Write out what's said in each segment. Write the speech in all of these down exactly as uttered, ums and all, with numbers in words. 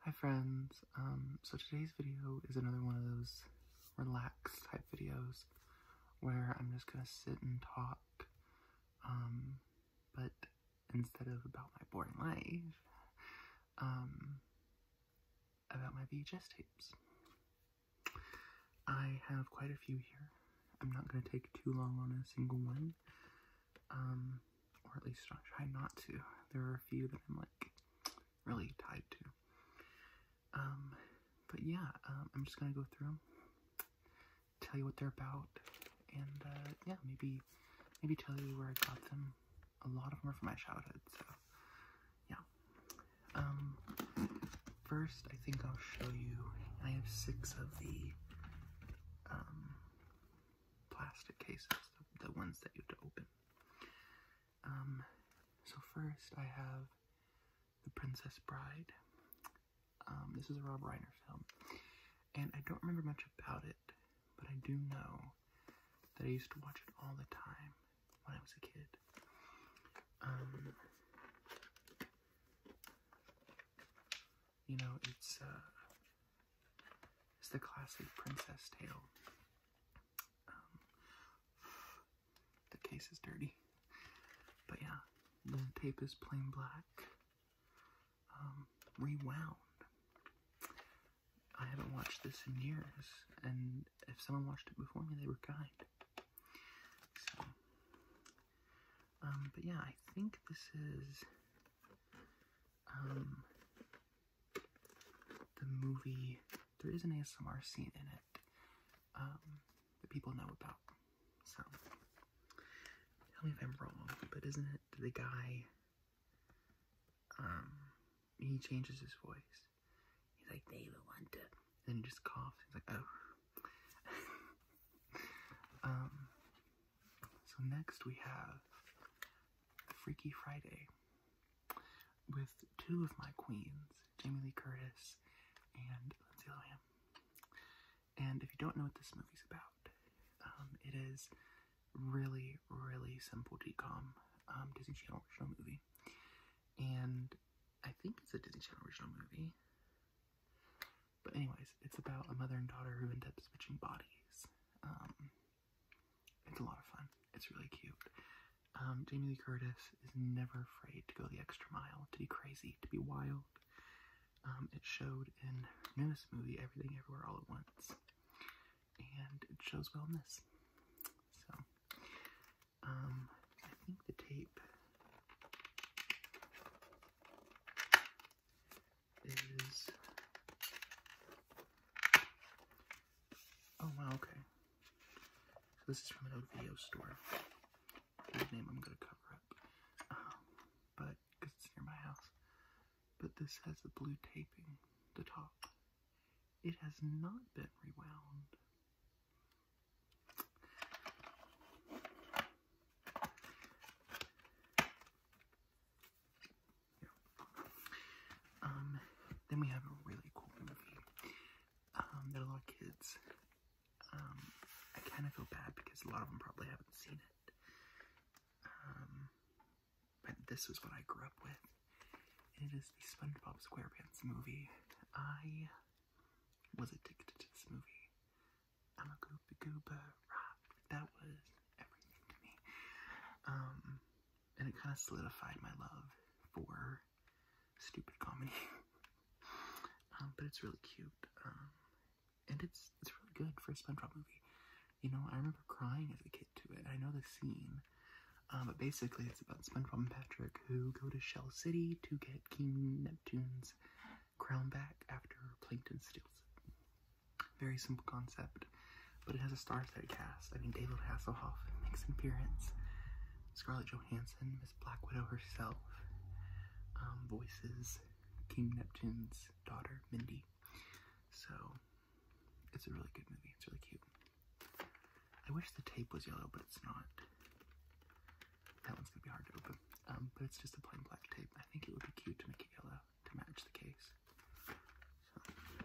Hi friends, um, so today's video is another one of those relaxed type videos where I'm just gonna sit and talk, um, but instead of about my boring life, um, about my V H S tapes. I have quite a few here. I'm not gonna take too long on a single one, um, or at least I'll try not to. There are a few that I'm like really tied to. Um, but yeah, um, I'm just gonna go through them, tell you what they're about, and uh, yeah, maybe, maybe tell you where I got them. A lot of them are from my childhood, so yeah. Um, first, I think I'll show you. I have six of the um, plastic cases, the, the ones that you have to open. Um, so first, I have The Princess Bride. Um, this is a Rob Reiner film, and I don't remember much about it, but I do know that I used to watch it all the time when I was a kid. Um, you know, it's, uh, it's the classic princess tale. Um, the case is dirty, but yeah, the tape is plain black, um, rewound. I haven't watched this in years, and if someone watched it before me, they were kind. So, um, but yeah, I think this is, um, the movie. There is an A S M R scene in it, um, that people know about. So, tell me if I'm wrong, but isn't it the guy, um, he changes his voice. He's like, David Wanda. And then he just coughs. He's like, oh. um, so next we have Freaky Friday with two of my queens, Jamie Lee Curtis and Lindsay Lohan. And if you don't know what this movie's about, um, it is really, really simple D COM, um, Disney Channel original movie. And I think it's a Disney Channel original movie. But anyways, it's about a mother and daughter who end up switching bodies. Um, it's a lot of fun. It's really cute. Um, Jamie Lee Curtis is never afraid to go the extra mile, to be crazy, to be wild. Um, it showed in her newest movie, Everything Everywhere All at Once. And it shows well in this. So, um, I think the tape is... Oh, wow, okay. So this is from an old video store. Whose name I'm gonna cover up. Um, but, because it's near my house. But this has the blue taping, the top. It has not been rewound. Yeah. Um, then we have a really cool movie, um, that a lot of kids, um, I kind of feel bad because a lot of them probably haven't seen it. Um, but this was what I grew up with. And it is the SpongeBob SquarePants movie. I was addicted to this movie. I'm a gooba gooba rock. That was everything to me. Um, and it kind of solidified my love for stupid comedy. um, but it's really cute. Um, and it's it's really good for a SpongeBob movie. You know, I remember crying as a kid to it. I know the scene. Um, but basically, it's about SpongeBob and Patrick who go to Shell City to get King Neptune's crown back after Plankton steals it. Very simple concept, but it has a star-studded cast. I mean, David Hasselhoff makes an appearance. Scarlett Johansson, Miss Black Widow herself, um, voices King Neptune's daughter, Mindy. So, it's a really good movie. It's really cute. I wish the tape was yellow, but it's not. That one's gonna be hard to open. Um, but it's just a plain black tape. I think it would be cute to make it yellow to match the case. So,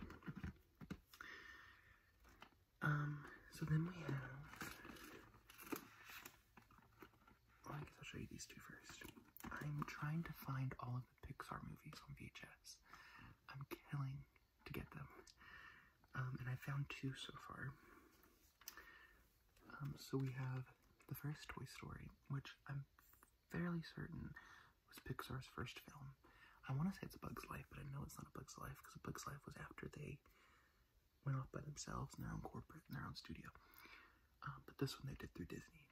um, so then we have, well, I guess I'll show you these two first. I'm trying to find all of the Pixar movies on V H S. I'm killing found two so far. Um, so we have the first Toy Story, which I'm fairly certain was Pixar's first film. I want to say it's A Bug's Life, but I know it's not A Bug's Life, because A Bug's Life was after they went off by themselves in their own corporate, in their own studio. Um, but this one they did through Disney.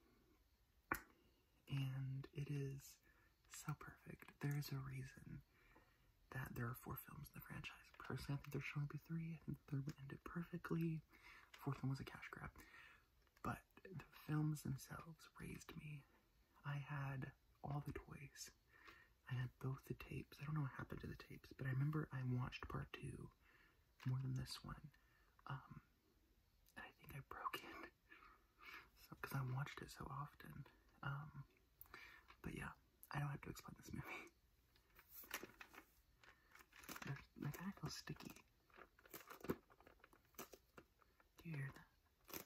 And it is so perfect. There is a reason that there are four films in the franchise. Personally, I think there should only be three. I think the third one ended perfectly. The fourth one was a cash grab. But the films themselves raised me. I had all the toys. I had both the tapes. I don't know what happened to the tapes, but I remember I watched part two more than this one. Um, and I think I broke it. So, because I watched it so often. Um, but yeah, I don't have to explain this movie. There's, I kind of feel sticky. Do you hear that?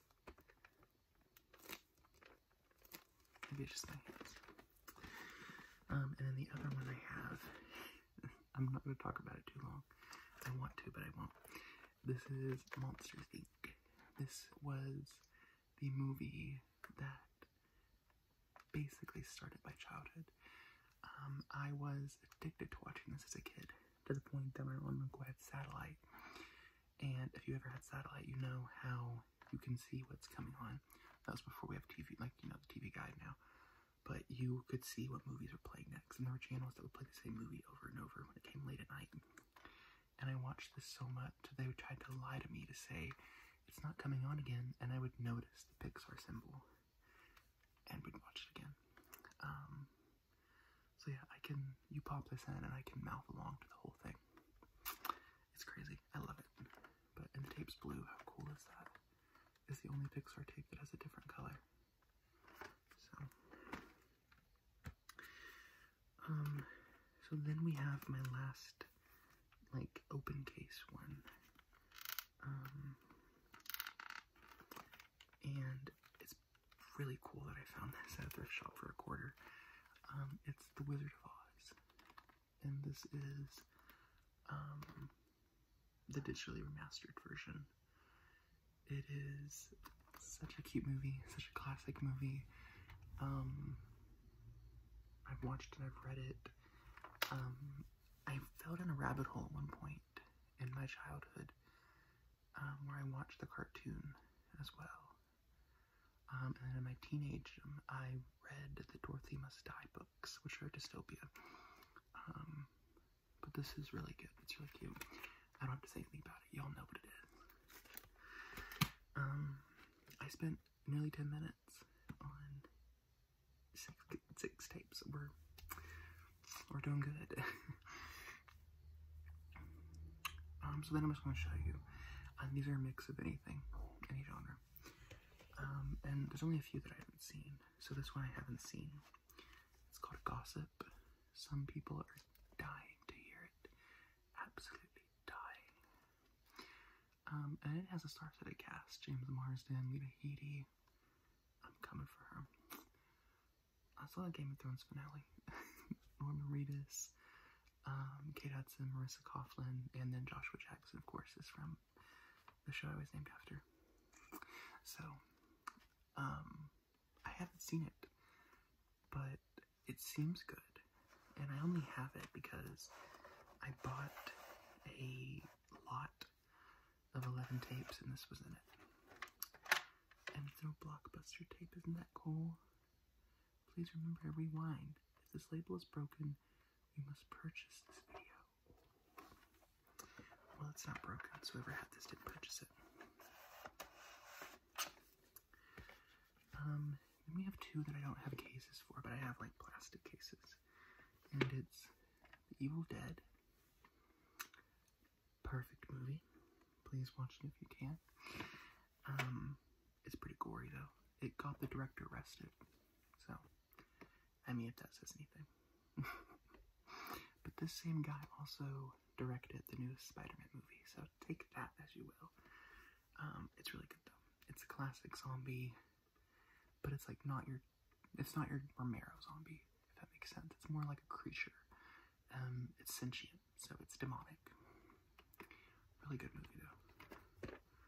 Maybe it's just my hands. Um, and then the other one I have, I'm not going to talk about it too long. I want to, but I won't. This is Monsters, Incorporated. This was the movie that basically started my childhood. Um, I was addicted to watching this as a kid, to the point that my own uncle had satellite. And if you ever had satellite, you know how you can see what's coming on. That was before we have T V, like, you know, the T V guide now. But you could see what movies were playing next. And there were channels that would play the same movie over and over when it came late at night. And I watched this so much, they would try to lie to me to say, it's not coming on again. And I would notice the Pixar symbol. And we'd watch it again. Um, so yeah, I can, you pop this in and I can mouth along to the whole thing. It's crazy. I love it. But, and the tape's blue. How cool is that? It's the only Pixar tape that has a different color. So, um, so then we have my last, like, open case one. Um, and it's really cool that I found this at a thrift shop for a quarter. Um, it's The Wizard of Oz. And this is, um, the digitally remastered version. It is such a cute movie, such a classic movie. Um, I've watched it, I've read it. Um, I fell down a rabbit hole at one point in my childhood, um, where I watched the cartoon as well. Um, and then in my teenagedom, I read the Dorothy Must Die books, which are dystopia. Um, but this is really good. It's really cute. I don't have to say anything about it. Y'all know what it is. Um, I spent nearly ten minutes on six, six tapes. We're, we're doing good. um, so then I'm just going to show you. Um, these are a mix of anything, any genre. Um, and there's only a few that I haven't seen. So this one I haven't seen. It's called Gossip. Some people are dying to hear it. Absolutely. Um, and it has a star-studded cast. James Marsden, Lita Headey. I'm coming for her. I saw the Game of Thrones finale. Norman Reedus, um, Kate Hudson, Marissa Coughlan, and then Joshua Jackson, of course, is from the show I was named after. So, um, I haven't seen it, but it seems good. And I only have it because I bought a lot of eleven tapes, and this was in it. And it's no Blockbuster tape, isn't that cool? Please remember, rewind. If this label is broken, you must purchase this video. Well, it's not broken, so whoever had this didn't purchase it. Um, then we have two that I don't have cases for, but I have, like, plastic cases. And it's The Evil Dead. Perfect movie. Please watch it if you can. Um, it's pretty gory, though. It got the director arrested. So, I mean, if that says anything. But this same guy also directed the newest Spider-Man movie, so take that as you will. Um, it's really good, though. It's a classic zombie, but it's like not your, it's not your Romero zombie, if that makes sense. It's more like a creature. Um, it's sentient, so it's demonic. Really good movie, though.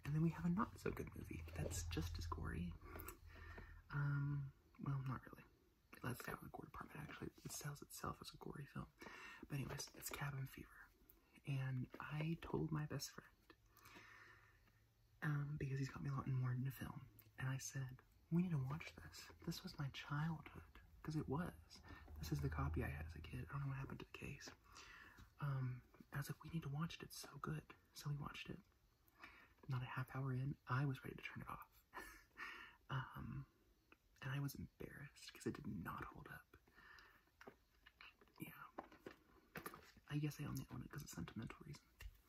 and then we have a not so good movie that's just as gory. Um, well, not really. Let's go with the gore department, actually. It sells itself as a gory film. But anyways, it's Cabin Fever. And I told my best friend, um, because he's got me a lot more into film, and I said, we need to watch this. This was my childhood, because it was. This is the copy I had as a kid. I don't know what happened to the case. Um, I was like, we need to watch it. It's so good. So we watched it. Not a half hour in, I was ready to turn it off. um, and I was embarrassed because it did not hold up. Yeah. I guess I only own it because of sentimental reason.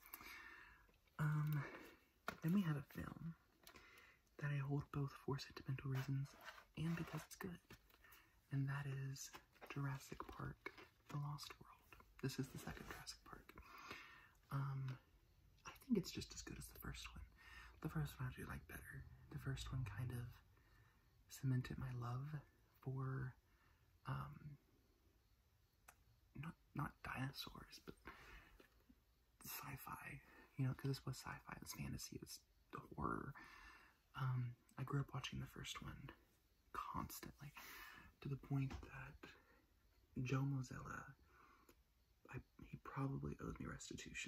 Um, then we have a film that I hold both for sentimental reasons and because it's good. And that is Jurassic Park: The Lost World. This is the second Jurassic Park. Um, I think it's just as good as the first one. The first one I do like better. The first one kind of cemented my love for, um, not, not dinosaurs, but sci-fi, you know, because this was sci-fi, this fantasy, this horror. Um, I grew up watching the first one constantly, to the point that Joe Mozella, I, he probably owes me restitution.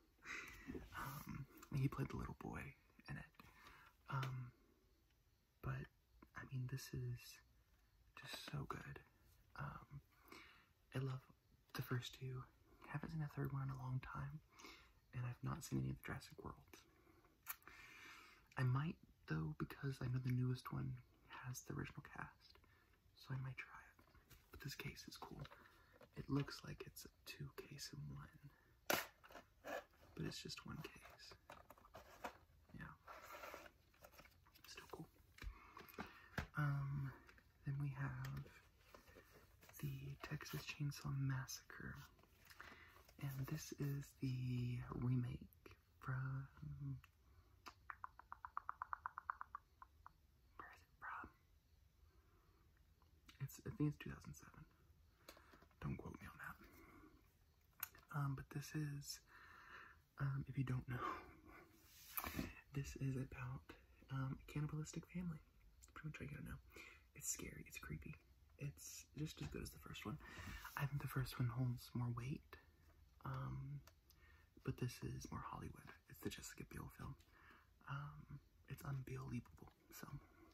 um, he played the little boy in it. Um, but, I mean, this is just so good. Um, I love the first two. Haven't seen the third one in a long time, and I've not seen any of the Jurassic Worlds. I might, though, because I know the newest one has the original cast, so I might try it. But this case is cool. It looks like it's a two case in one, but it's just one case. Yeah, still cool. Um, then we have the Texas Chainsaw Massacre, and this is the remake from, where is it from? It's, I think it's two thousand seven. Don't quote me on that. Um, but this is, um, if you don't know, this is about, um, a cannibalistic family. That's pretty much all you gotta know. It's scary, it's creepy. It's just as good as the first one. I think the first one holds more weight, um, but this is more Hollywood. It's the Jessica Biel film. Um, it's unbelievable, so.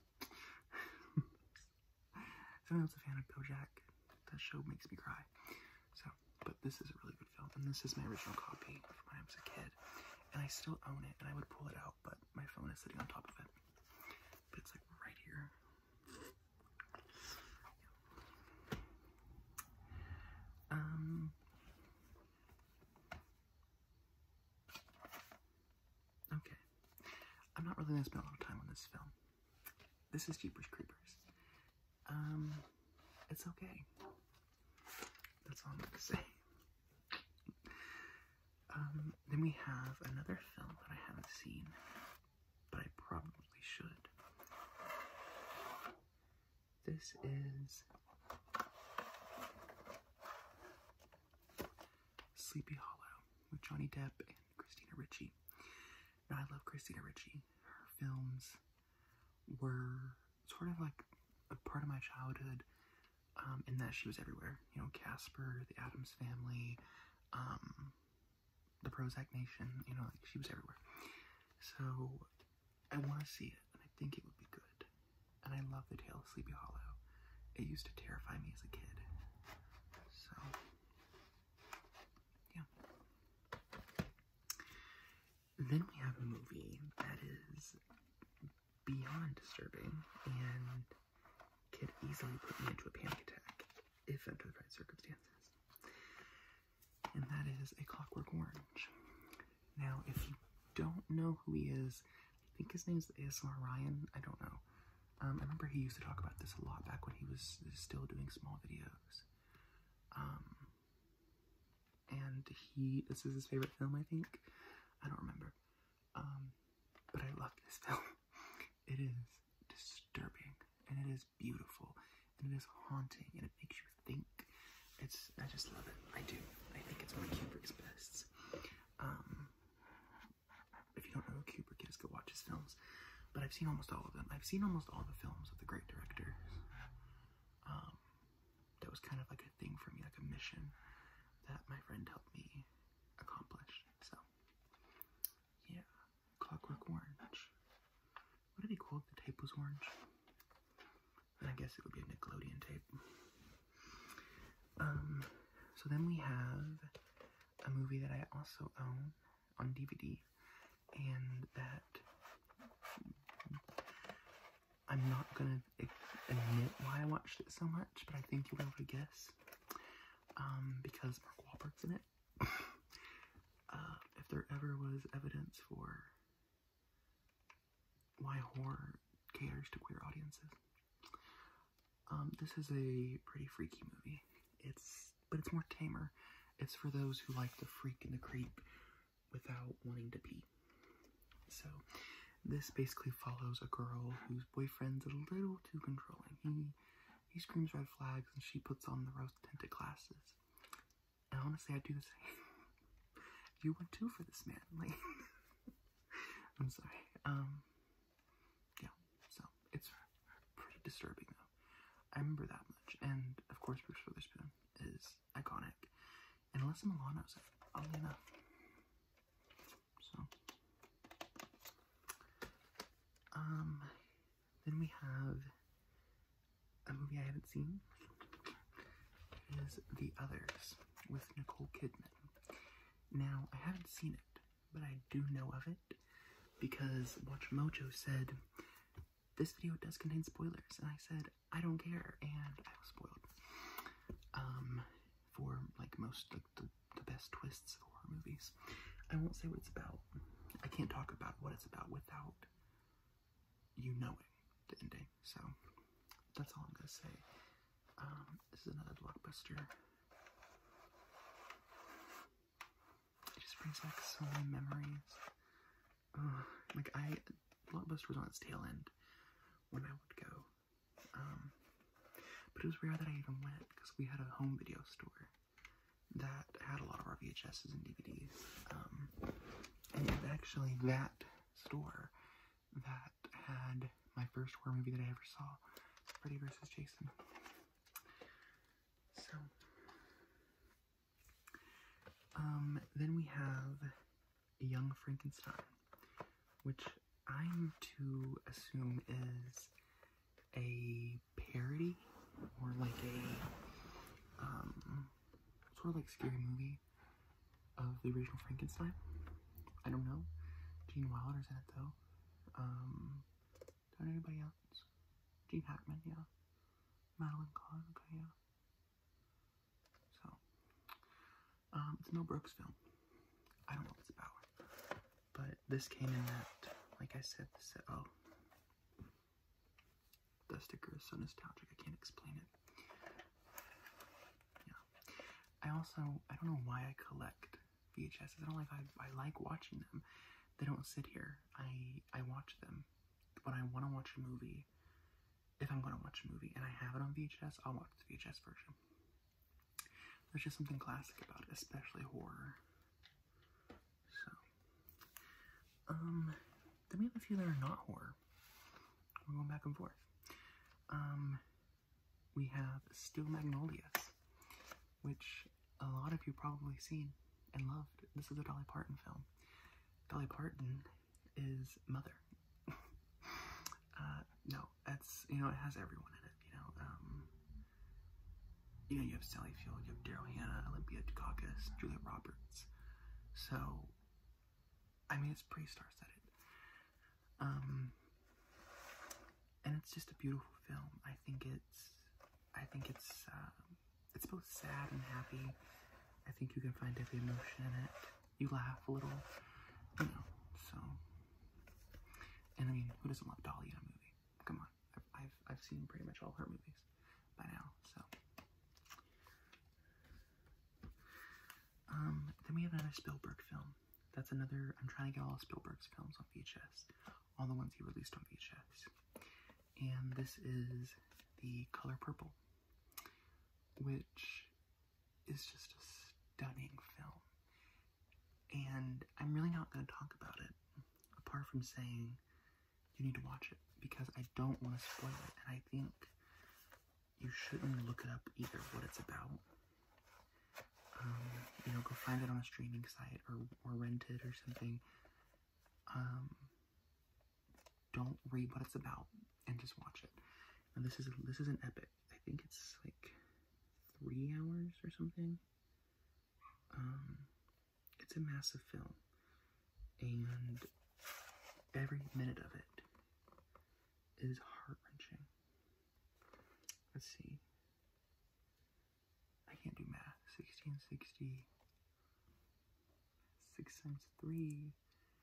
Someone else a fan of BoJack. That show makes me cry. So, but this is a really good film, and this is my original copy from when I was a kid, and I still own it, and I would pull it out, but my phone is sitting on top of it. But it's like right here. Um. Okay. I'm not really gonna spend a lot of time on this film. This is Jeepers Creepers. Um, it's okay. That's all I'm gonna say. Um, then we have another film that I haven't seen, but I probably should. This is Sleepy Hollow with Johnny Depp and Christina Ricci. Now, I love Christina Ricci. Her films were sort of like a part of my childhood, um, in that she was everywhere. You know, Casper, The Addams Family, um, The Prozac Nation, you know, like she was everywhere. So, I want to see it, and I think it would be good. And I love the tale of Sleepy Hollow. It used to terrify me as a kid. So, yeah. Then we have a movie that is beyond disturbing and could easily put me into a panic attack if under the right circumstances. And that is A Clockwork Orange. Now, if you don't know who he is, I think his name's A S M R Ryan. I don't know. Um, I remember he used to talk about this a lot back when he was still doing small videos. Um, and he, this is his favorite film, I think. I don't remember. Um, but I love this film. It is disturbing, and it is beautiful, and it is haunting, and it makes you think. It's, I just love it. I do. I think it's one of Kubrick's best. Um, if you don't know who Kubrick is, go watch his seen almost all of them. I've seen almost all the films of the great directors. Um, that was kind of like a thing for me, like a mission that my friend helped me accomplish. So, yeah. Clockwork Orange. What did he call it? The tape was orange? And I guess it would be a Nickelodeon tape. Um, so then we have a movie that I also own on D V D, and that I'm not gonna admit why I watched it so much, but I think you'll be able to guess. Um, because Mark Wahlberg's in it. uh, if there ever was evidence for why horror caters to queer audiences, um, this is a pretty freaky movie. It's, but it's more tamer. It's for those who like the freak and the creep without wanting to pee. So, this basically follows a girl whose boyfriend's a little too controlling. He he screams red flags and she puts on the rose-tinted glasses. And honestly, I'd do the same. You would too for this man. Like, I'm sorry. Um, yeah. So it's pretty disturbing though. I remember that much, and of course, Bruce Witherspoon is iconic, and Alyssa Milano's in it, oddly enough. So, um, then we have a movie I haven't seen. It is The Others with Nicole Kidman. Now, I haven't seen it, but I do know of it because Watch Mojo said this video does contain spoilers, and I said I don't care, and I was spoiled. Um, for like most like the, the best twists of horror movies. I won't say what it's about. I can't talk about what it's about without you knowing the ending. So that's all I'm gonna say. Um, this is another blockbuster. It just brings back so many memories. Uh, like I, Blockbuster was on its tail end when I would go. Um, but it was rare that I even went because we had a home video store that had a lot of our V H S's and D V Ds. Um, and it was actually that store that had my first horror movie that I ever saw, Freddy versus Jason. So, um, then we have Young Frankenstein, which I'm to assume is a parody or like a um, sort of like scary movie of the original Frankenstein. I don't know. Gene Wilder's in it though. Um, don't know anybody else. Gene Hackman, yeah. Madeline Kahn, okay, yeah. So, um, it's a Mel Brooks film. I don't know what it's about, but this came in that, like I said, this, oh, the sticker is so nostalgic, I can't explain it. Yeah. I also, I don't know why I collect V H S's. I don't like, I, I like watching them. They don't sit here. I, I watch them. When I want to watch a movie, if I'm going to watch a movie and I have it on V H S, I'll watch the V H S version. There's just something classic about it, especially horror. So, um, then we have a few that are not horror. We're going back and forth. Um, we have Steel Magnolias, which a lot of you probably seen and loved. This is a Dolly Parton film. Dolly Parton is Mother. uh, no, that's, you know, it has everyone in it, you know, um, you know, you have Sally Field, you have Daryl Hannah, Olympia Dukakis, Julia Roberts. So, I mean, it's pretty star-studded. Um, and it's just a beautiful film. I think it's, I think it's, um, it's both sad and happy. I think you can find every emotion in it. You laugh a little, you know, so. And I mean, who doesn't love Dolly in a movie? Come on, I've, I've, I've seen pretty much all her movies by now, so. Um, then we have another Spielberg film. That's another, I'm trying to get all of Spielberg's films on V H S. All the ones he released on V H S. And this is The Color Purple, which is just a stunning film. And I'm really not going to talk about it, apart from saying you need to watch it because I don't want to spoil it, and I think you shouldn't look it up either, what it's about. Um, you know, go find it on a streaming site or, or rent it or something. Um, don't read what it's about and just watch it. And this is this is an epic. I think it's like three hours or something. Um, it's a massive film, and every minute of it is heart-wrenching. Let's see. I can't do math. sixteen sixty. six times three.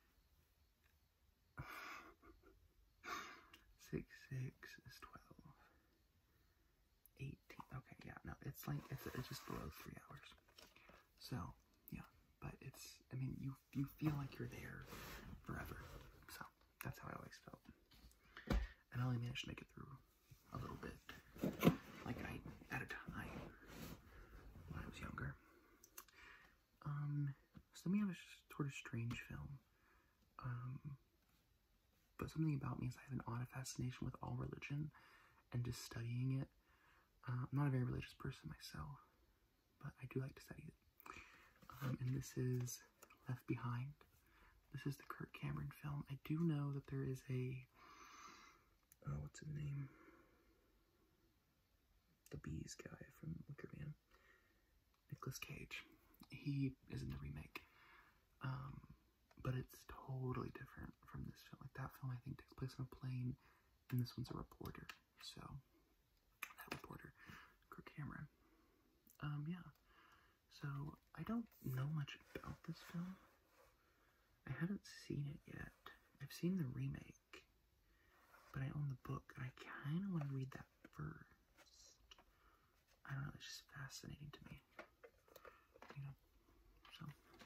six, six is twelve. eighteen. Okay, yeah, no, it's like, it's, it's just below three hours. So, yeah, but it's, I mean, you, you feel like you're there forever. So, that's how I always felt. And I only managed to make it through a little bit. Like, I, at a time, when I was younger. Um, so then we have a sort of strange film. Um, but something about me is I have an odd fascination with all religion and just studying it. Uh, I'm not a very religious person myself, but I do like to study it. Um, and this is Left Behind. This is the Kirk Cameron film. I do know that there is a, oh, what's his name? The Bees guy from Wicker Man. Nicolas Cage. He is in the remake. Um, but it's totally different from this film. Like, that film, I think, takes place on a plane, and this one's a reporter. So, that reporter, Kirk Cameron. Um, yeah. So, I don't know much about this film. I haven't seen it yet. I've seen the remake, but I own the book, and I kind of want to read that first. I don't know, it's just fascinating to me. You know, so.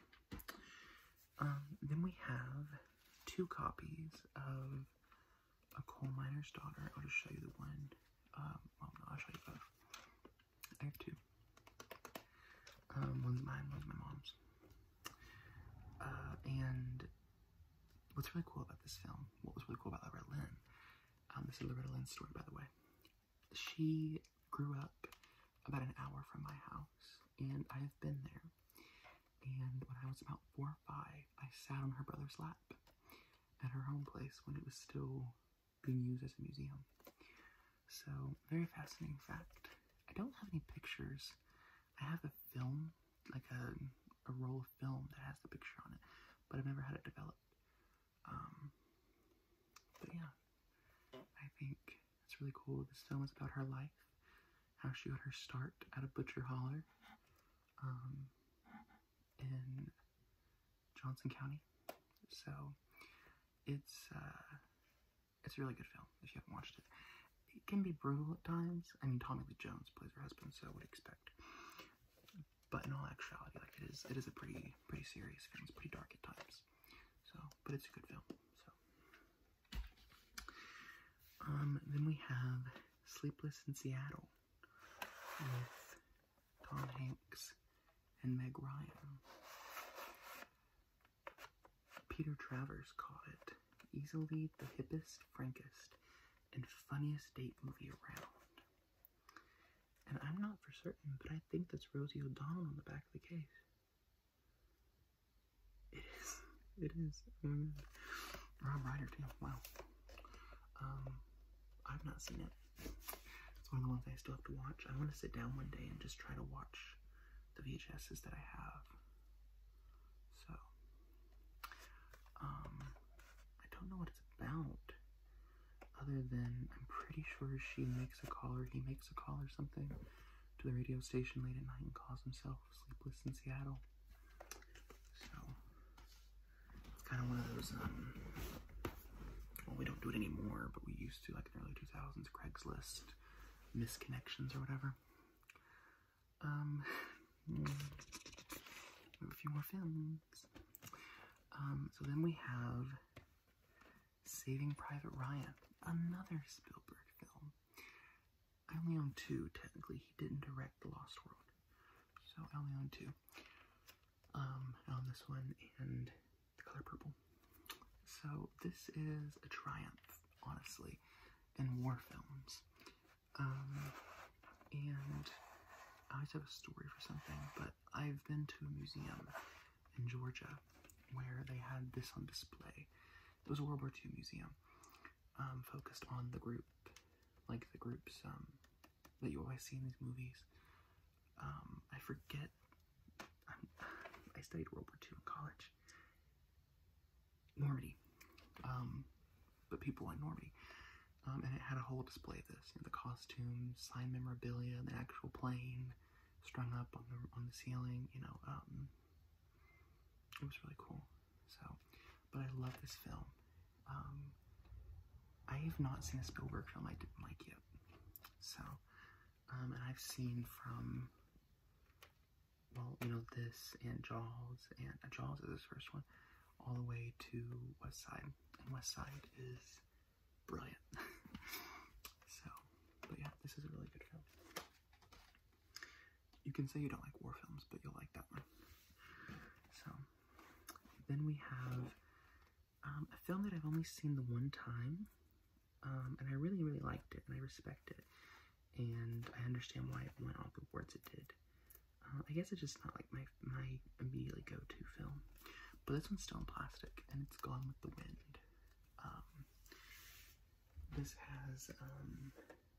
Um, then we have two copies of A Coal Miner's Daughter. I'll just show you the one. Um, well, no, I'll show you both. I have two. Um, one's mine, one's my mom's. Uh, and what's really cool about this film, what was really cool about Loretta Lynn, um, this is Loretta Lynn's story, by the way. She grew up about an hour from my house, and I've been there. And when I was about four or five, I sat on her brother's lap at her home place when it was still being used as a museum. So, very fascinating fact. I don't have any pictures. I have a film, like a, a roll of film that has the picture on it, but I've never had it developed. Um, but yeah, I think it's really cool. This film is about her life, how she got her start at a butcher holler um, in Johnson County. So it's uh, it's a really good film if you haven't watched it. It can be brutal at times. I mean, Tommy Lee Jones plays her husband, so I would expect. But in all actuality, like it is, it is a pretty pretty serious film. It's pretty dark at times. So, but it's a good film. So, um, then we have Sleepless in Seattle with Tom Hanks and Meg Ryan. Peter Travers called it easily the hippest, frankest, and funniest date movie around. And I'm not for certain, but I think that's Rosie O'Donnell on the back of the case. It is. It is. Mm. Rob Ryder too. Wow. Um, I've not seen it. It's one of the ones I still have to watch. I want to sit down one day and just try to watch the V H Ses that I have. So, um, I don't know what it's about. Other than, I'm pretty sure she makes a call or he makes a call or something to the radio station late at night and calls himself Sleepless in Seattle. So, it's kind of one of those, um, well, we don't do it anymore, but we used to, like in the early two thousands, Craigslist misconnections or whatever. Um, we have a few more films. Um, so then we have Saving Private Ryan, another Spielberg film. I only own two, technically. He didn't direct The Lost World, so I only own two. Um, I own this one and The Color Purple. So this is a triumph. honestly, and war films. Um, and I always have a story for something, but I've been to a museum in Georgia where they had this on display. It was a World War Two museum, um, focused on the group, like the groups um, that you always see in these movies. Um, I forget, I'm, I studied World War Two in college. Normandy, um, but people in Normandy. Um, and it had a whole display of this, you know, the costumes, signed memorabilia, the actual plane strung up on the on the ceiling. You know, um, it was really cool. So, but I love this film. Um, I have not seen a Spielberg film I didn't like yet. So, um, and I've seen from, well, you know, this and Jaws, and uh, Jaws is his first one, all the way to West Side, and West Side is brilliant. So, but yeah, this is a really good film. You can say you don't like war films, but you'll like that one. So, then we have um, a film that I've only seen the one time, um, and I really, really liked it, and I respect it, and I understand why it went all the awards it did. Uh, I guess it's just not like my my immediately go-to film, but this one's still in plastic, and it's Gone with the Wind. Um, this has, um,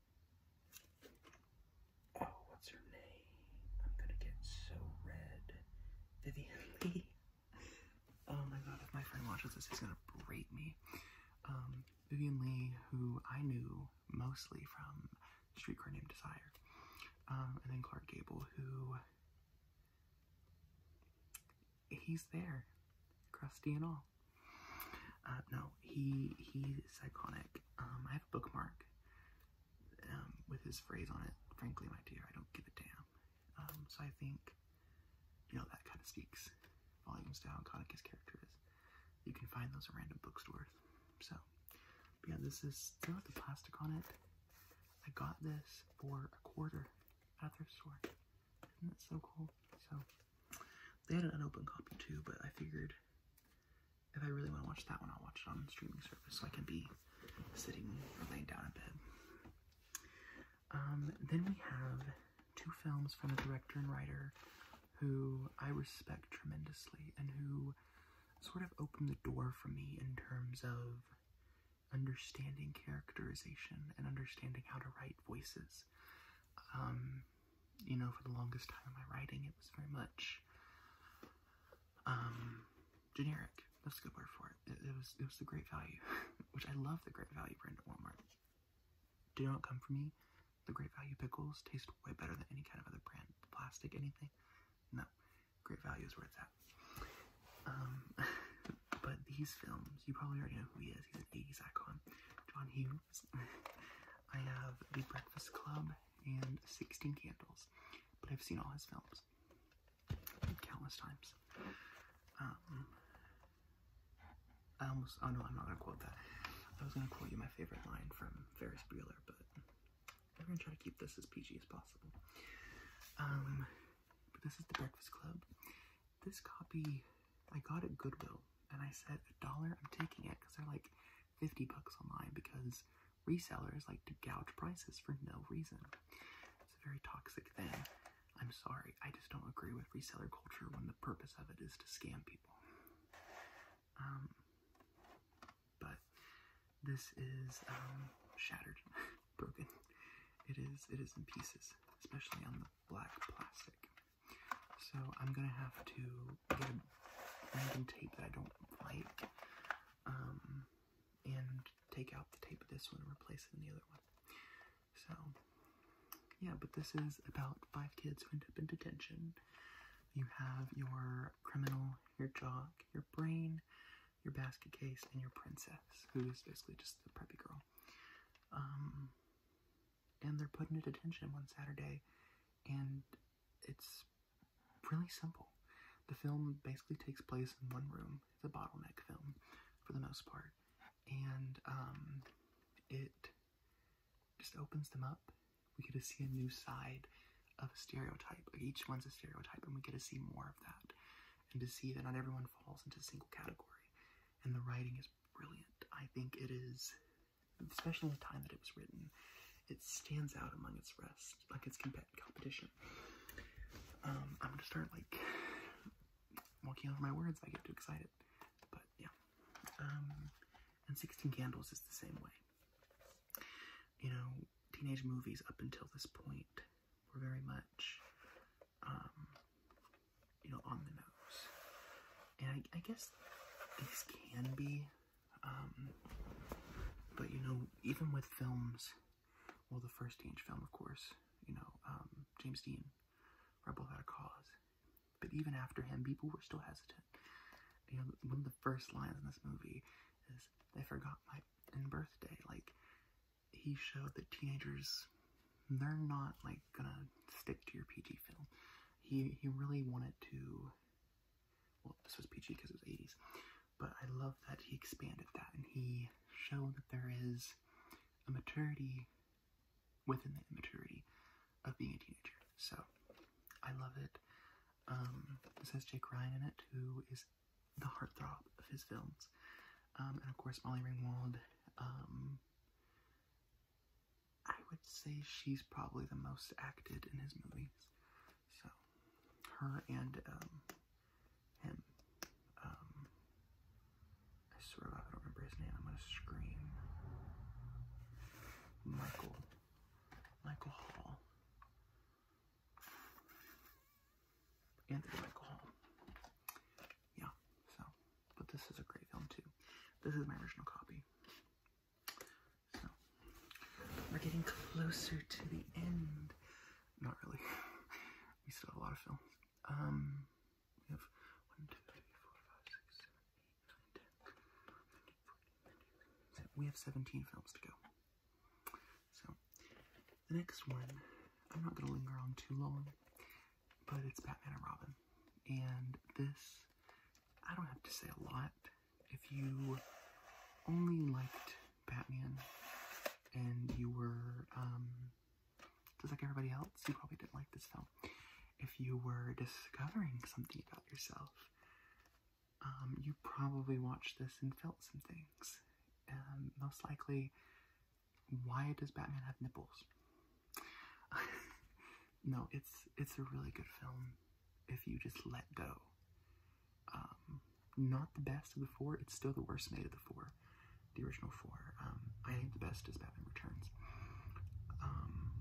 oh, what's her name? I'm gonna get so red. Vivian Leigh. Oh my god, if my friend watches this, he's gonna berate me. Um, Vivian Leigh, who I knew mostly from Streetcar Named Desire. Um, and then Clark Gable, who, he's there, crusty and all. Uh, no, he, he is iconic. Um, I have a bookmark, um, with his phrase on it, frankly, my dear, I don't give a damn. Um, so I think, you know, that kind of speaks volumes to how iconic his character is. You can find those at random bookstores. So, but yeah, this is, still has the plastic on it. I got this for a quarter at a thrift store. Isn't that so cool? So, they had an unopened copy too, but I figured if I really want to watch that one, I'll watch it on a streaming service so I can be sitting or laying down in bed. Um, then we have two films from a director and writer who I respect tremendously and who sort of opened the door for me in terms of understanding characterization and understanding how to write voices. Um, you know, for the longest time in my writing, it was very much um, generic. That's a good word for it. It, it was it was the Great Value, which I love the Great Value brand at Walmart. Do not come for me. The Great Value pickles taste way better than any kind of other brand. Plastic, anything. No. Great Value is where it's at. Um, but these films, you probably already know who he is. He's an eighties icon. John Hughes. I have The Breakfast Club and sixteen Candles. But I've seen all his films. Countless times. Um, I almost, oh no, I'm not going to quote that. I was going to quote you my favorite line from Ferris Bueller, but we're going to try to keep this as P G as possible. Um, but this is The Breakfast Club. This copy, I got at Goodwill, and I said, a dollar, I'm taking it, because they're like fifty bucks online, because resellers like to gouge prices for no reason. It's a very toxic thing. I'm sorry, I just don't agree with reseller culture when the purpose of it is to scam people. Um, but this is, um, shattered, broken. It is, it is in pieces, especially on the black plastic. So I'm gonna have to get a random tape that I don't like, um, and take out the tape of this one and replace it in the other one. So, yeah, but this is about five kids who end up in detention. You have your criminal, your jock, your brain, your basket case, and your princess, who is basically just the preppy girl. Um, and they're put into detention one Saturday, and it's really simple. The film basically takes place in one room. It's a bottleneck film, for the most part. And, um, it just opens them up. We get to see a new side of a stereotype. Like, each one's a stereotype, and we get to see more of that. And to see that not everyone falls into a single category. And the writing is brilliant. I think it is especially in the time that it was written, it stands out among its rest, like its comp competition. Um, I'm gonna start like walking over my words if I get too excited, but yeah. Um, and sixteen Candles is the same way. You know, teenage movies up until this point were very much, um, you know, on the nose. And I, I guess these can be, um, but you know, even with films, well, the first teenage film, of course, you know, um, James Dean, Rebel Without a Cause. But even after him, people were still hesitant. You know, one of the first lines in this movie is, "They forgot my birthday." Like, he showed that teenagers, they're not, like, gonna stick to your P G film. He, he really wanted to, well, this was P G because it was eighties, but I love that he expanded that, and he showed that there is a maturity within the immaturity of being a teenager. So, I love it. Um, this has Jake Ryan in it, who is the heartthrob of his films. Um, and of course, Molly Ringwald. Um, I would say she's probably the most acted in his movies. So, her and, um, him. Um, I swear I don't remember his name. I'm gonna scream. Michael. Michael Hall. Anthony Michael Hall. Yeah, so, but this is a great film too. This is my original copy. So, we're getting closer to the end. Not really. We still have a lot of films. Um, we have one, two, three, four, five, six, seven, eight, nine, ten, fourteen, we have seventeen films to go. So, the next one, I'm not going to linger on too long, but it's Batman and Robin. And this, I don't have to say a lot. If you only liked Batman and you were, um, just like everybody else, you probably didn't like this film. If you were discovering something about yourself, um, you probably watched this and felt some things. Um, most likely, why does Batman have nipples? No, it's it's a really good film if you just let go. Um, not the best of the four, it's still the worst made of the four, the original four. Um, I think the best is Batman Returns. Um,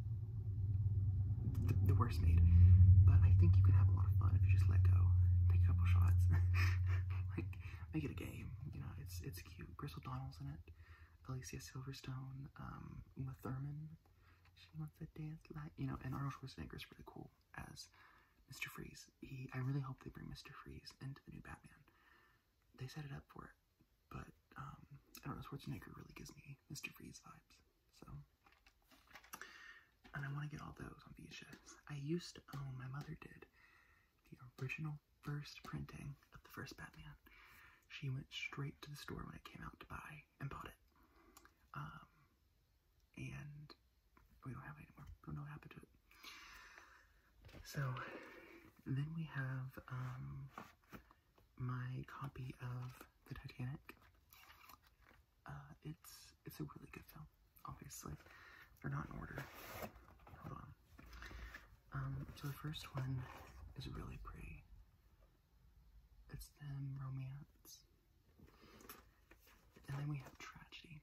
the, the worst made. But I think you can have a lot of fun if you just let go. Take a couple shots. Like, make it a game. You know, it's it's cute. Chris O'Donnell's in it. Alicia Silverstone. Um, Uma Thurman. She wants to dance like, you know, and Arnold Schwarzenegger is really cool as Mister Freeze. He, I really hope they bring Mister Freeze into the new Batman. They set it up for it, but, um, I don't know, Schwarzenegger really gives me Mister Freeze vibes, so, and I want to get all those on V H S. I used to own, my mother did, the original first printing of the first Batman. She went straight to the store when it came out to buy, and bought it, um, and we don't have it anymore. Don't know what happened to it. So, then we have, um, my copy of the Titanic. Uh, it's, it's a really good film, obviously. They're not in order. Hold on. Um, so the first one is really pretty. It's them romance. And then we have tragedy.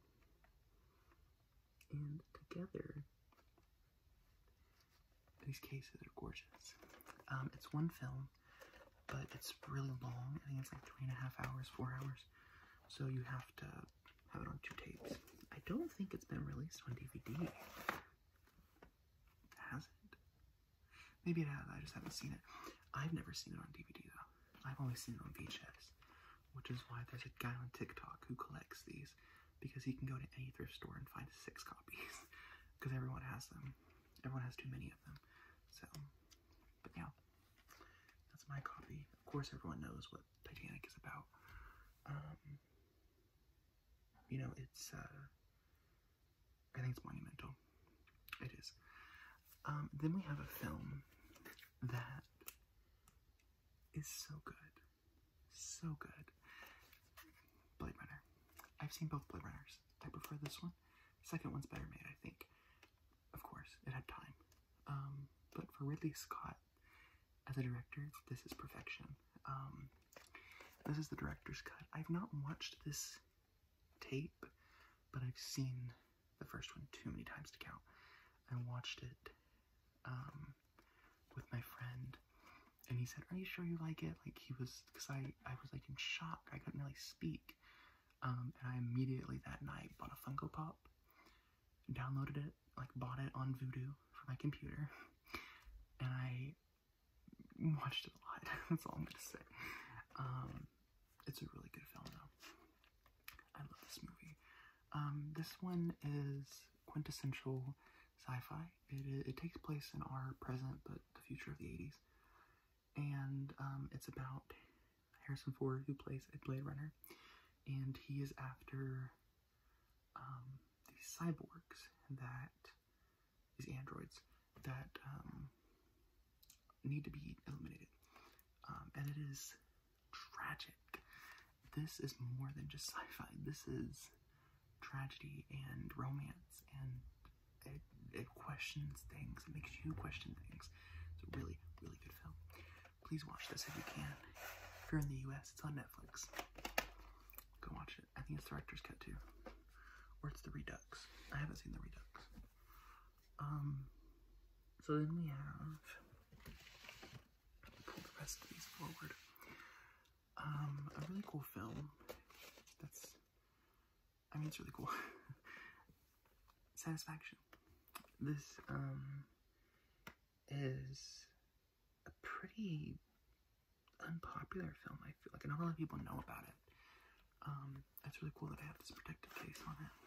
And together, these cases are gorgeous. Um, it's one film, but it's really long. I think it's like three and a half hours, four hours. So you have to have it on two tapes. I don't think it's been released on D V D. Has it? Maybe it has. I just haven't seen it. I've never seen it on D V D though. I've only seen it on V H S, which is why there's a guy on TikTok who collects these, because he can go to any thrift store and find six copies, because everyone has them. Everyone has too many of them. So, but yeah, that's my copy. Of course, everyone knows what Titanic is about. Um, you know, it's, uh, I think it's monumental. It is. Um, then we have a film that is so good. So good. Blade Runner. I've seen both Blade Runners. I prefer this one. The second one's better made, I think. Of course, it had time. Um, but for Ridley Scott as a director, this is perfection. Um, this is the director's cut. I've not watched this tape, but I've seen the first one too many times to count. I watched it um, with my friend, and he said, "Are you sure you like it?" Like, he was, because I, I was like in shock. I couldn't really speak. Um, and I immediately that night bought a Funko Pop, downloaded it, like bought it on Vudu for my computer, and I watched it a lot. That's all I'm gonna say. Um, it's a really good film though. I love this movie. Um, this one is quintessential sci-fi. It, it takes place in our present, but the future of the eighties. And um, it's about Harrison Ford, who plays a Blade Runner, and he is after um, these cyborgs that, these androids, that um, need to be eliminated. Um, and it is tragic. This is more than just sci-fi. This is tragedy and romance, and it, it questions things. It makes you question things. It's a really, really good film. Please watch this if you can. If you're in the U S, it's on Netflix. Go watch it. I think it's director's cut too. Or it's the Redux. I haven't seen the Redux. Um, so then we have, pull the rest of these forward. Um, a really cool film. That's, I mean, it's really cool. Satisfaction. This, um, is a pretty unpopular film, I feel like. Not a lot of people know about it. Um, it's really cool that I have this protective case on it.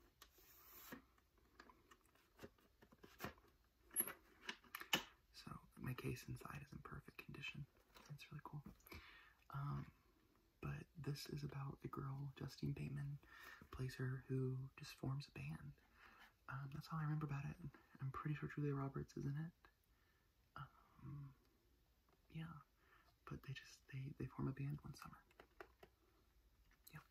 So, my case inside is in perfect condition. It's really cool. Um, but this is about a girl, Justine Bateman plays her, who just forms a band. Um, that's all I remember about it. I'm pretty sure Julia Roberts is in it. Um, yeah, but they just, they, they form a band one summer. Yeah.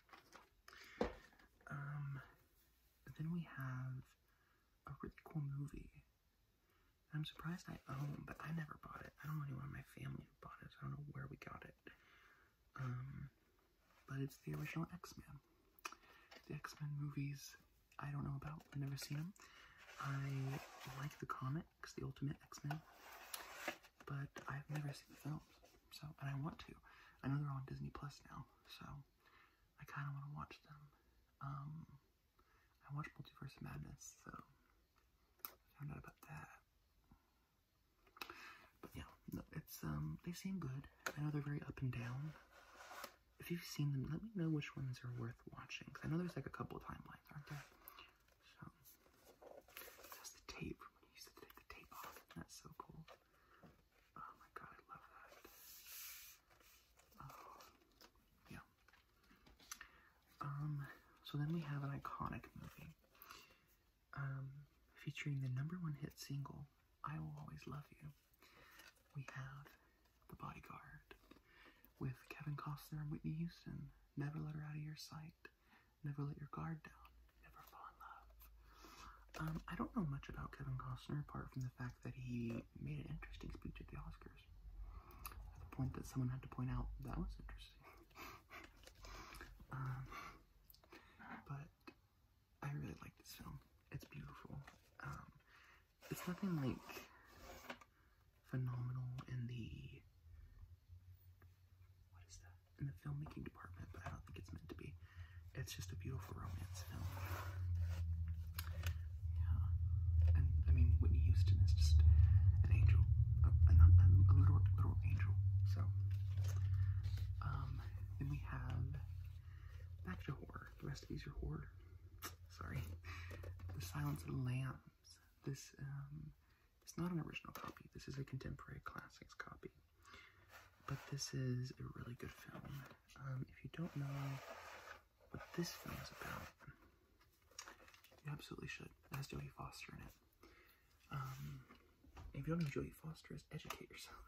Um, then we have a really cool movie that I'm surprised I own, but I never bought it. I don't know anyone in my family who bought it, so I don't know where we got it. Um, but it's the original X-Men. The X-Men movies I don't know about. I've never seen them. I like the comics, the Ultimate X-Men, but I've never seen the films. So, and I want to. I know they're on Disney Plus now, so I kind of want to watch them. Um, I watched Multiverse of Madness, so I found out about that. But yeah, no, it's um, they seem good. I know they're very up and down. If you've seen them, let me know which ones are worth watching. Cause I know there's like a couple of timelines, aren't there? So, that's the tape from when you used to take the tape off. That's so cool. Oh my god, I love that. Oh, yeah. Um, so then we have an iconic movie. Um, featuring the number one hit single, I Will Always Love You. We have The Bodyguard, with Kevin Costner and Whitney Houston. Never let her out of your sight. Never let your guard down. Never fall in love. Um, I don't know much about Kevin Costner apart from the fact that he made an interesting speech at the Oscars. At the point that someone had to point out that was interesting. um, but I really like this film. It's beautiful. Um, it's nothing like phenomenal in the in the filmmaking department, but I don't think it's meant to be. It's just a beautiful romance film. Yeah. And, I mean, Whitney Houston is just an angel. A, a, a little, little angel. So, um, then we have back to horror. The rest of these are horror. Sorry. The Silence of the Lambs. This, um, it's not an original copy. This is a contemporary classics copy. But this is a really good film. Um, if you don't know what this film is about, you absolutely should. It has Jodie Foster in it. Um, if you don't know who Jodie Foster is, educate yourself.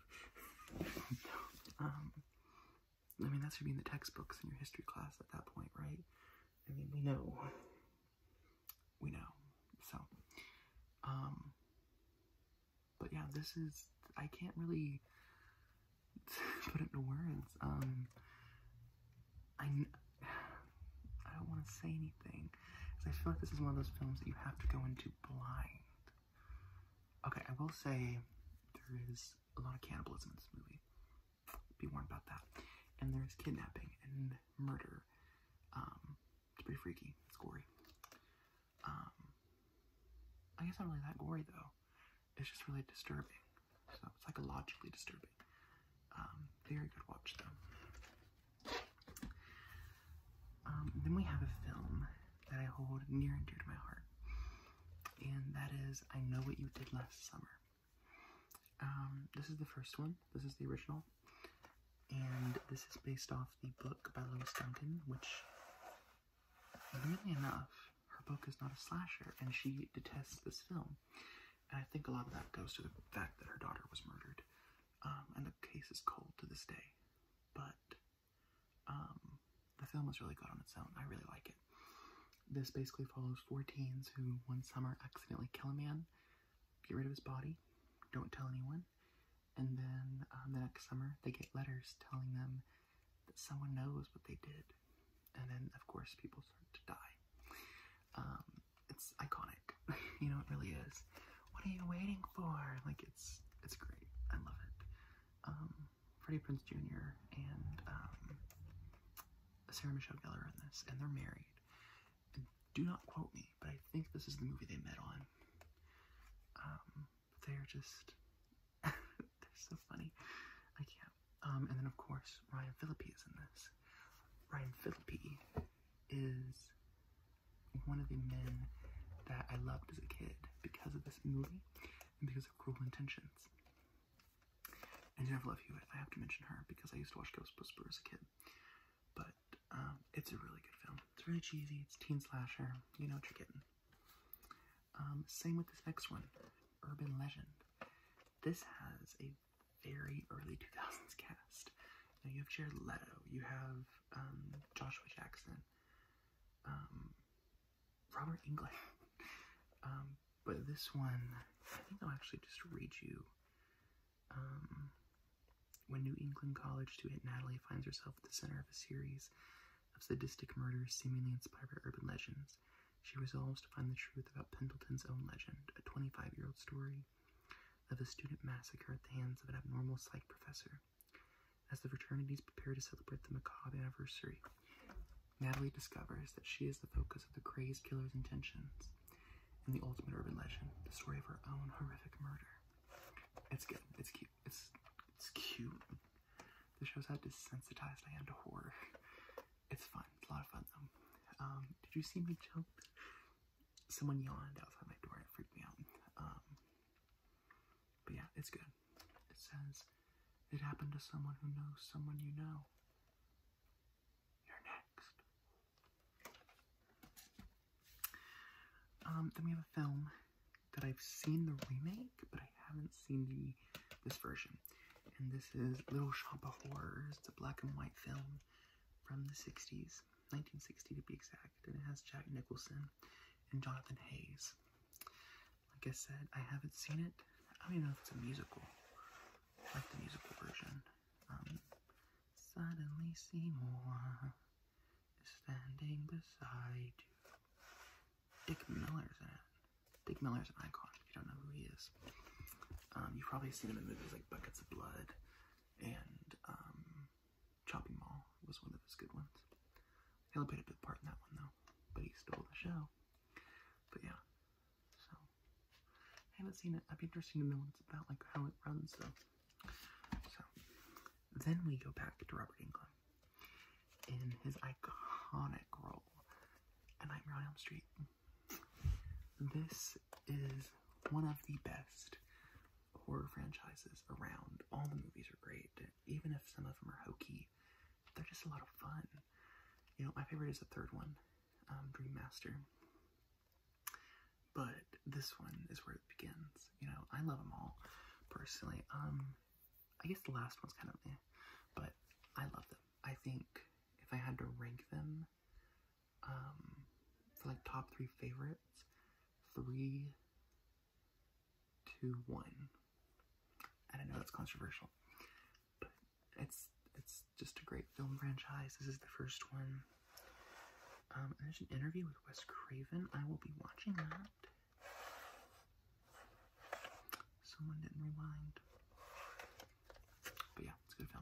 um, I mean, that should be in the textbooks in your history class at that point, right? I mean, we know we know. So, um, but yeah, this is, I can't really put it into words. Um, I, I don't want to say anything, because I feel like this is one of those films that you have to go into blind. Okay, I will say there is a lot of cannibalism in this movie. Be warned about that. And there's kidnapping and murder. Um, it's pretty freaky. It's gory. Um, I guess not really that gory, though. It's just really disturbing. So, psychologically disturbing. Um, very good watch, though. Um, then we have a film that I hold near and dear to my heart. And that is I Know What You Did Last Summer. Um, this is the first one. This is the original. And this is based off the book by Lois Duncan, which, weirdly enough, her book is not a slasher, and she detests this film. And I think a lot of that goes to the fact that her daughter was murdered. Um, and the case is cold to this day. But, um, the film is really good on its own. I really like it. This basically follows four teens who one summer accidentally kill a man, get rid of his body, don't tell anyone, and then um, the next summer they get letters telling them that someone knows what they did. And then, of course, people start to die. Um, it's iconic. You know, it really is. What are you waiting for? Like, it's it's great. I love it. Um, Freddie Prinze Junior and um, Sarah Michelle Gellar in this, and they're married. And do not quote me, but I think this is the movie they met on. Um, they're just, they're so funny. I can't. Um, and then, of course, Ryan Phillippe is in this. Ryan Phillippe is one of the men that I loved as a kid because of this movie and because of Cruel Intentions. And Jennifer Love Hewitt, I have to mention her because I used to watch Ghostbusters as a kid. But um, it's a really good film. It's really cheesy. It's teen slasher. You know what you're getting. Um, same with this next one, Urban Legend. This has a very early two thousands cast. Now you have Jared Leto. You have um, Joshua Jackson. Um, Robert Englund. um, but this one, I think I'll actually just read you. Um, when New England college student Natalie finds herself at the center of a series of sadistic murders seemingly inspired by urban legends, she resolves to find the truth about Pendleton's own legend, a twenty-five-year-old story of a student massacre at the hands of an abnormal psych professor. As the fraternities prepare to celebrate the macabre anniversary, Natalie discovers that she is the focus of the crazed killer's intentions and the ultimate urban legend, the story of her own horrific murder. It's good. It's cute. It's it's cute. This shows how desensitized I am to horror. It's fun. It's a lot of fun, though. Um, did you see me jump? Someone yawned outside my door and it freaked me out. Um, but yeah, it's good. It says, it happened to someone who knows someone you know. You're next. Um, then we have a film that I've seen the remake, but I haven't seen the this version. And this is Little Shop of Horrors. It's a black and white film from the sixties, nineteen sixty to be exact, and it has Jack Nicholson and Jonathan Hayes. Like I said, I haven't seen it. I don't even know if it's a musical. I like the musical version. Um, Suddenly Seymour is standing beside you. Dick Miller's in it. Dick Miller's an icon, if you don't know who he is. Um, you've probably seen him in movies like Buckets of Blood, and um, Chopping Mall was one of his good ones. He only played a big part in that one, though, but he stole the show. But yeah, so, I haven't seen it. I'd be interested to know what it's about, like how it runs, though. So, then we go back to Robert Englund in his iconic role in Nightmare on Elm Street. This is one of the best horror franchises around. All the movies are great, even if some of them are hokey. They're just a lot of fun. You know, my favorite is the third one, um, Dream Master. But this one is where it begins. You know, I love them all, personally. Um, I guess the last one's kind of eh, but I love them. I think if I had to rank them, um, for like top top three favorites. Three, two, one. And I know that's controversial, but it's it's just a great film franchise. This is the first one. Um, there's an interview with Wes Craven. I will be watching that. Someone didn't rewind. But yeah, it's a good film.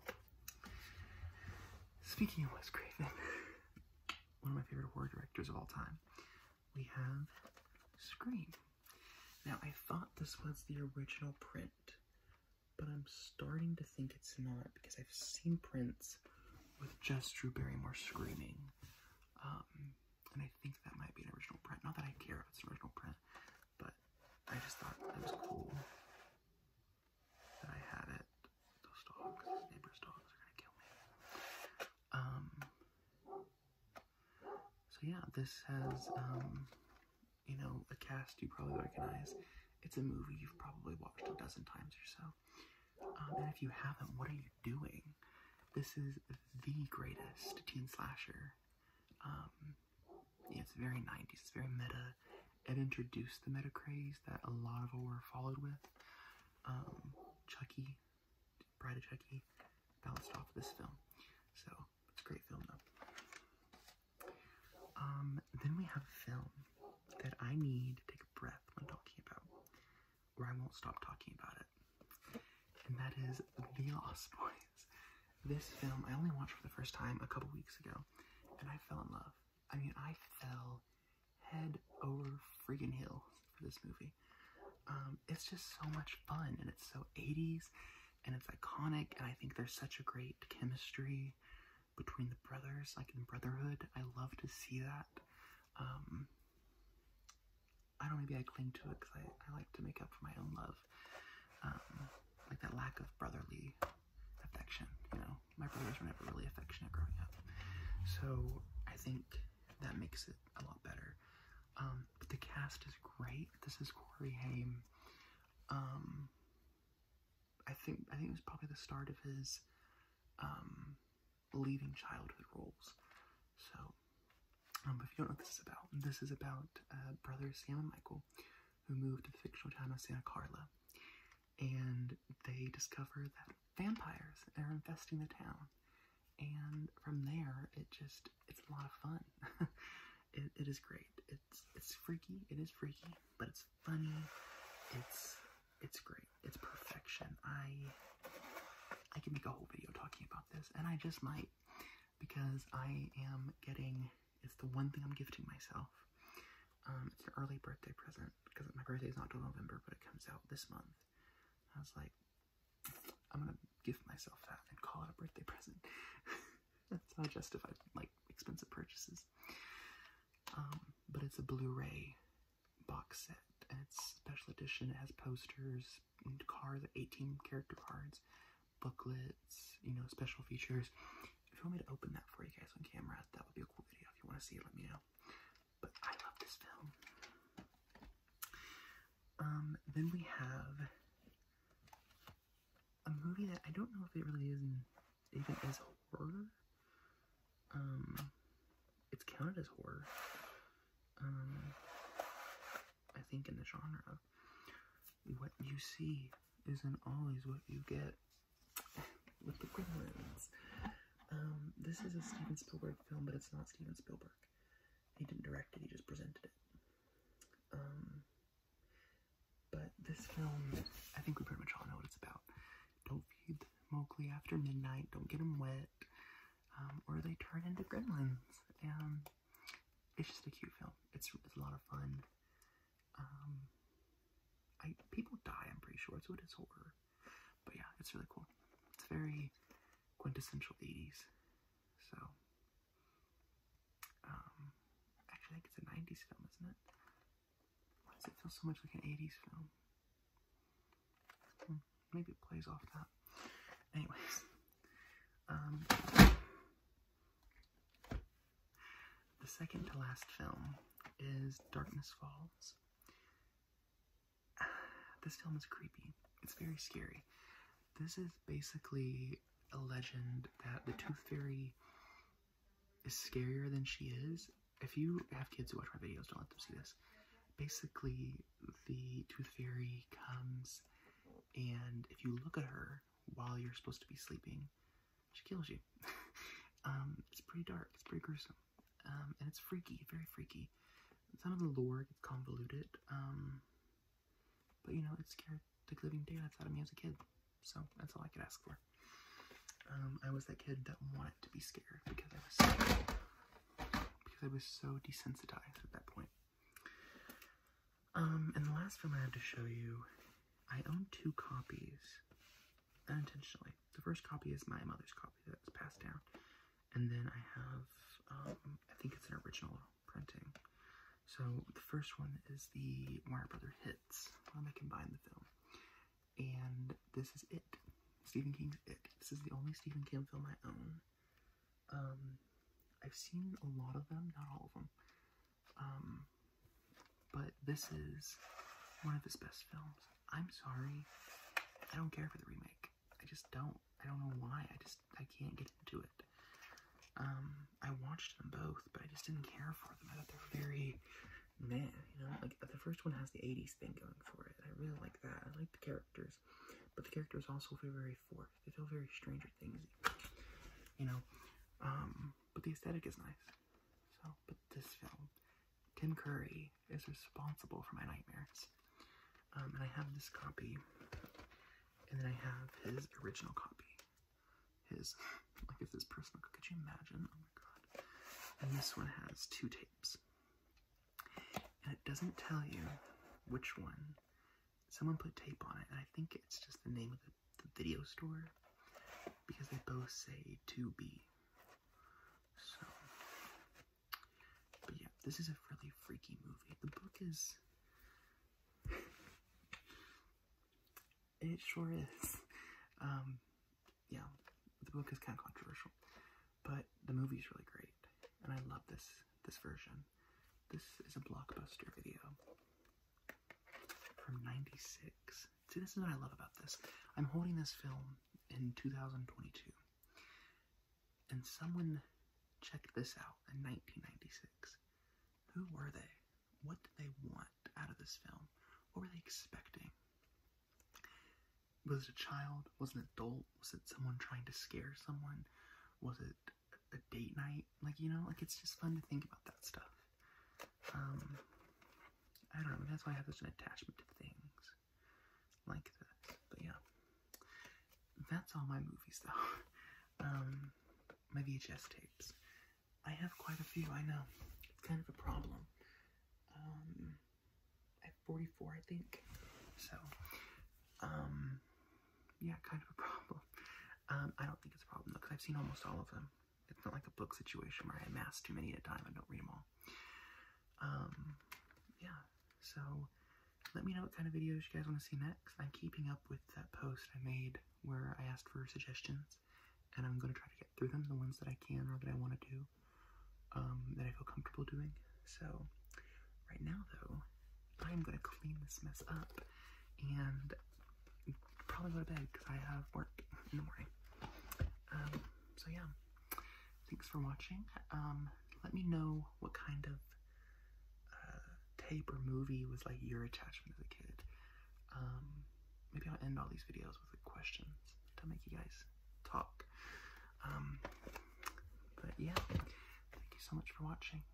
Speaking of Wes Craven, one of my favorite horror directors of all time, we have Scream. Now, I thought this was the original print, but I'm starting to think it's not, because I've seen prints with just Drew Barrymore screaming. Um, and I think that might be an original print. Not that I care if it's an original print, but I just thought it was cool that I had it. Those dogs, those neighbor's dogs are gonna kill me. Um, so yeah, this has, um, you know, a cast you probably recognize. It's a movie you've probably watched a dozen times or so. Um, and if you haven't, what are you doing? This is the greatest teen slasher. Um, yeah, it's very nineties, it's very meta. It introduced the meta craze that a lot of horror followed with. Um, Chucky, Bride of Chucky, bounced off of this film. So, it's a great film though. Um, then we have a film that I need to take a breath when talking about, or I won't stop talking about it. And that is The Lost Boys. This film, I only watched for the first time a couple weeks ago, and I fell in love. I mean, I fell head over friggin' heels for this movie. Um, it's just so much fun, and it's so eighties, and it's iconic, and I think there's such a great chemistry between the brothers, like in Brotherhood. I love to see that. Um, I don't know, maybe I cling to it because I, I like to make up for my own love. Um, like that lack of brotherly affection, you know. My brothers were never really affectionate growing up. So I think that makes it a lot better. Um, but the cast is great. This is Corey Haim. Um, I think I think it was probably the start of his um, leaving childhood roles. So, um, if you don't know what this is about, this is about uh, brothers Sam and Michael, who moved to the fictional town of Santa Carla, and they discover that vampires are infesting the town. And from there, it just, it's a lot of fun. it, it is great. It's it's freaky. It is freaky, but it's funny. It's it's great. It's perfection. I I can make a whole video talking about this, and I just might, because I am getting, it's the one thing I'm gifting myself. Um, it's an early birthday present, because my birthday is not till November, but it comes out this month. I was like, I'm gonna gift myself that and call it a birthday present. That's how I justify, like, expensive purchases. Um, but it's a Blu-ray box set, and it's special edition. It has posters and cards, eighteen character cards, booklets, you know, special features. If you want me to open that for you guys on camera, that would be a cool video. If you want to see it, let me know. But I love this film. Um, then we have a movie that I don't know if it really is in, even is horror. Um, it's counted as horror. Um, I think in the genre. What you see isn't always what you get with the Gremlins. Um, this is a Steven Spielberg film, but it's not Steven Spielberg. He didn't direct it, he just presented it. Um, but this film, I think we pretty much all know what it's about. Don't feed Mowgli after midnight, don't get him wet, um, or they turn into gremlins. And it's just a cute film. It's, it's a lot of fun. Um, I, people die, I'm pretty sure, so it is horror. But yeah, it's really cool. It's very quintessential eighties. So, um, actually I think it's a nineties film, isn't it? Why does it feel so much like an eighties film? Hmm, maybe it plays off that. Anyways, um, the second to last film is Darkness Falls. This film is creepy. It's very scary. This is basically a legend that the Tooth Fairy is scarier than she is, if you have kids who watch my videos, don't let them see this. Basically, the Tooth Fairy comes, and if you look at her while you're supposed to be sleeping, she kills you. um, it's pretty dark. It's pretty gruesome. Um, and it's freaky, very freaky. Some of the lore gets convoluted, um, but you know, it scared the living daylights out of me as a kid, so that's all I could ask for. Um, I was that kid that wanted to be scared because I was so, because I was so desensitized at that point. Um, and the last film I have to show you, I own two copies, unintentionally. The first copy is my mother's copy that was passed down, and then I have, um, I think it's an original printing. So the first one is the Warner Brothers Hits, when they combined the film, and this is It, Stephen King's It. This is the only Stephen King film I own. Um, I've seen a lot of them, not all of them, um, but this is one of his best films. I'm sorry, I don't care for the remake. I just don't. I don't know why. I just, I can't get into it. Um, I watched them both, but I just didn't care for them. I thought they were very meh, you know? Like, the first one has the eighties thing going for it. I really like that. I like the characters. But the characters also feel very forced. They feel very Stranger Things, you know? Um, but the aesthetic is nice. So, but this film, Tim Curry is responsible for my nightmares. Um, and I have this copy, and then I have his original copy. His, like, it's his personal, could you imagine? Oh my god. And this one has two tapes. And it doesn't tell you which one. Someone put tape on it, and I think it's just the name of the, the video store, because they both say two B. So, but yeah, this is a really freaky movie. The book is, it sure is. Um, yeah, the book is kind of controversial, but the movie's really great, and I love this, this version. This is a Blockbuster video from ninety-six. See, this is what I love about this. I'm holding this film in two thousand twenty-two, and someone checked this out in nineteen ninety-six. Who were they? What did they want out of this film? What were they expecting? Was it a child? Was it an adult? Was it someone trying to scare someone? Was it a date night? Like, you know, like, it's just fun to think about that stuff. Um, I don't know, that's why I have such an attachment to things like this. But yeah, that's all my movies though. Um, my V H S tapes. I have quite a few, I know. It's kind of a problem. Um, I have forty-four, I think. So, um, yeah, kind of a problem. Um, I don't think it's a problem though, because I've seen almost all of them. It's not like a book situation where I amass too many at a time and don't read them all. Um, yeah, so let me know what kind of videos you guys want to see next. I'm keeping up with that post I made where I asked for suggestions, and I'm going to try to get through them, the ones that I can or that I want to do, um, that I feel comfortable doing. So, right now though, I'm going to clean this mess up, and probably go to bed, because I have work in the morning. Um, so yeah, thanks for watching. Um, let me know what kind of tape or movie was like your attachment as a kid. Um, maybe I'll end all these videos with like questions to make you guys talk. Um, but yeah, thank you so much for watching.